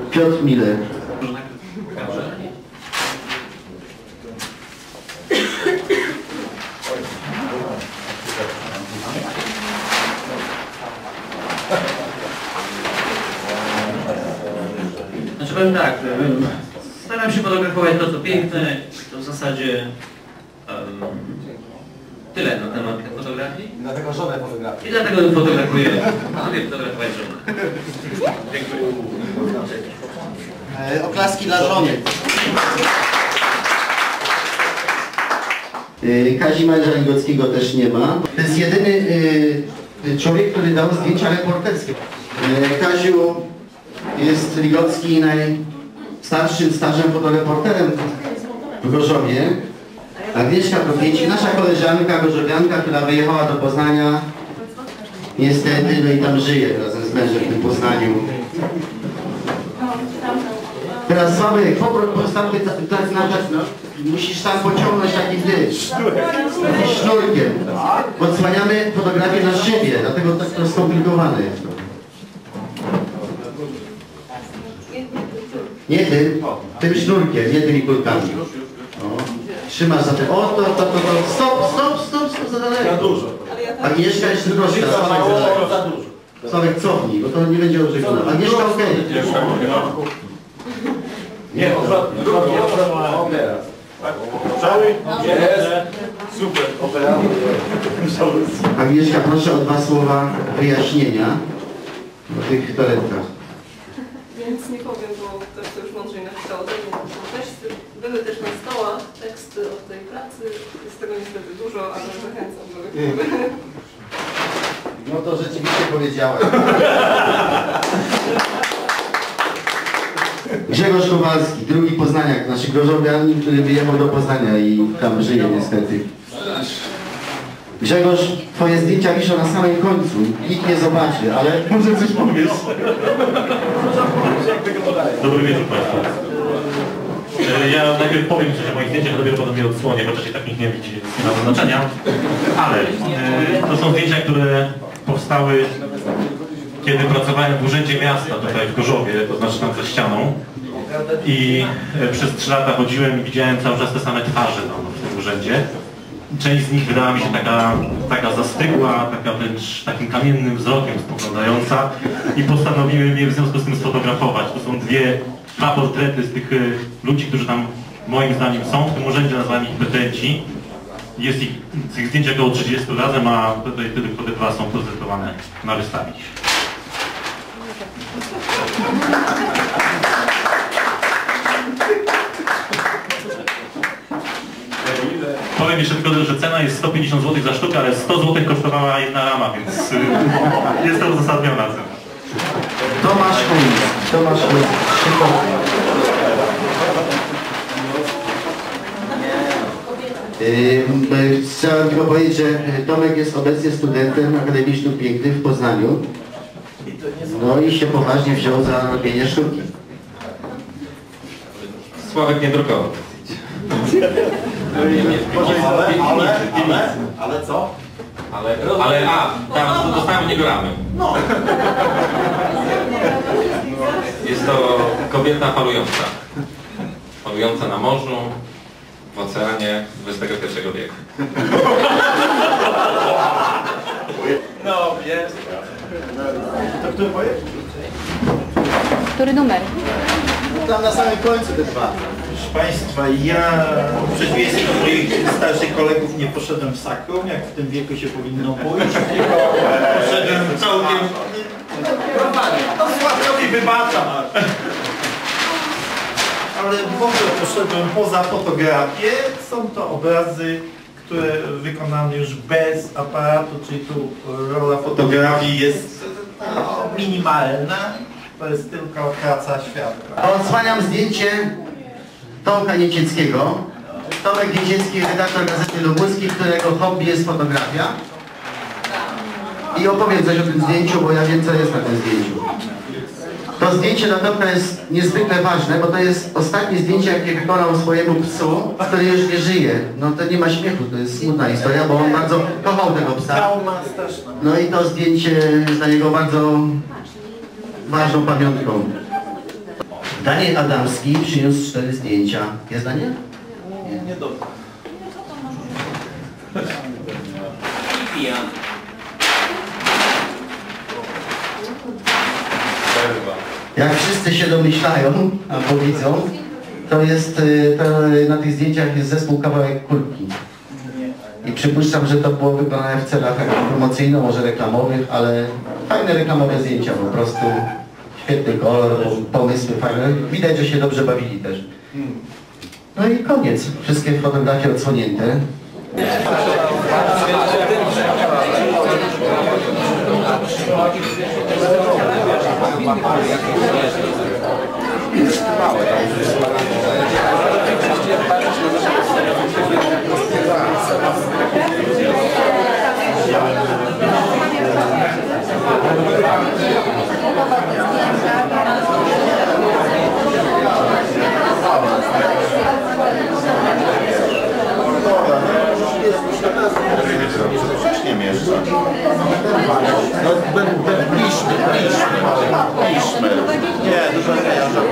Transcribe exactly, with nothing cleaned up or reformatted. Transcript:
Piotr Miller. Znaczy powiem tak, staram się fotografować to, co piękne, to w zasadzie um, tyle na temat fotografii. I dlatego żonę fotografię. I dlatego fotografuję, lubię fotografować żonę. Dziękuję. E, oklaski dla żony. E, Kazimierza Ligockiego też nie ma. To jest jedyny e, człowiek, który dał zdjęcia reporterskie. E, Kaziu jest Ligocki najstarszym stażem fotoreporterem w Gorzowie. Agnieszka Kropieci, nasza koleżanka gorzowianka, która wyjechała do Poznania. Niestety, no i tam żyje razem z mężem w tym Poznaniu. Teraz Sławek, postaw tak na no, musisz tam pociągnąć takim ty, sznurkiem. Odsłaniamy fotografię na szybie, dlatego tak to skomplikowane jest. Nie tym, tym sznurkiem, nie tymi kulkami. O, trzymasz za tym. O, to, to, to, to. Stop, stop, stop, stop, za daleko. Za dużo. Agnieszka jest troszkę. Sławek, za dużo. Sławek, cofnij, bo to nie będzie ożegnane. Agnieszka, okej. Nie, odwrotnie. Teraz. Cały? Jest. Super. Agnieszka, proszę o dwa słowa wyjaśnienia o tych toaletkach. Więc nie powiem, bo ktoś to już mądrzej napisał ode mnie. Teksty, były też na stołach teksty od tej pracy. Jest tego niestety dużo, ale zachęcam do lektury. No to rzeczywiście powiedziałem. Grzegorz Kowalski, drugi Poznaniak, nasz gorzowianin, który wyjechał do Poznania i tam żyje niestety. Grzegorz, twoje zdjęcia wiszą na samym końcu, nikt nie zobaczy, ale może coś powiesz. Dobry wieczór Państwu. Ja najpierw powiem coś o moich zdjęciach, dopiero potem je odsłonię, chociaż i tak nikt nie widzi, więc nie ma znaczenia. Ale e, to są zdjęcia, które powstały, kiedy pracowałem w Urzędzie Miasta tutaj w Gorzowie, to znaczy tam za ścianą. I e, przez trzy lata chodziłem i widziałem cały czas te same twarze tam w tym urzędzie. Część z nich wydała mi się taka, taka zastygła, taka wręcz takim kamiennym wzrokiem spoglądająca i postanowiłem je w związku z tym sfotografować. To są dwie, dwa portrety z tych y, ludzi, którzy tam moim zdaniem są. W tym urzędzie nazwałem ich petenci. Jest ich, z ich zdjęć około trzydziestu razem, a tutaj tylko te dwa są prezentowane na wystawie. Powiem jeszcze tylko, że cena jest sto pięćdziesiąt złotych za sztukę, ale sto złotych kosztowała jedna rama, więc y, jest to uzasadniona cena. Tomasz Kulis, Tomasz Kulis, Yy, chciałem tylko powiedzieć, że Tomek jest obecnie studentem Akademii Sztuk Pięknych w Poznaniu. No i się poważnie wziął za robienie sztuki. Sławek nie drukował. Ale, ale, ale, ale co? Ale, ale a, tam dostałem od niego ramy. No. Jest to kobieta falująca. Falująca na morzu, w oceanie dwudziestego pierwszego wieku. No, jest. To który powie? Który numer? Tam na samym końcu te dwa. Proszę Państwa, ja w przeciwieństwie do moich starszych kolegów nie poszedłem w sakrum, jak w tym wieku się powinno pójść, tylko poszedłem całkiem... To Sławkowi wybaczam. Ale w ogóle poszedłem poza fotografię. Są to obrazy, które wykonane już bez aparatu, czyli tu rola fotografii jest no, minimalna. To jest tylko praca świadka. Odsłaniam zdjęcie Tomka Niecieckiego. Tomek Nieciecki, redaktor Gazety Lubuskiej, którego hobby jest fotografia. I opowiem coś o tym zdjęciu, bo ja wiem, co jest na tym zdjęciu. To zdjęcie dla Tomka jest niezwykle ważne, bo to jest ostatnie zdjęcie, jakie wykonał swojemu psu, który już nie żyje. No to nie ma śmiechu, to jest smutna historia, bo on bardzo kochał tego psa. No i to zdjęcie jest dla niego bardzo ważną pamiątką. Daniel Adamski przyniósł cztery zdjęcia. Jest Daniel? Nie. Nie dobrze. Jak wszyscy się domyślają, albo widzą, to jest, y, to na tych zdjęciach jest zespół Kawałek Kulki. I przypuszczam, że to było wykonane w celach promocyjno, może reklamowych, ale fajne reklamowe zdjęcia po prostu. Świetny kolor, pomysły fajne. Widać, że się dobrze bawili też. No i koniec. Wszystkie fotografie odsłonięte. Nie mieszczę. No, bliżmy, bliżmy, bliżmy. Nie, dużo nie,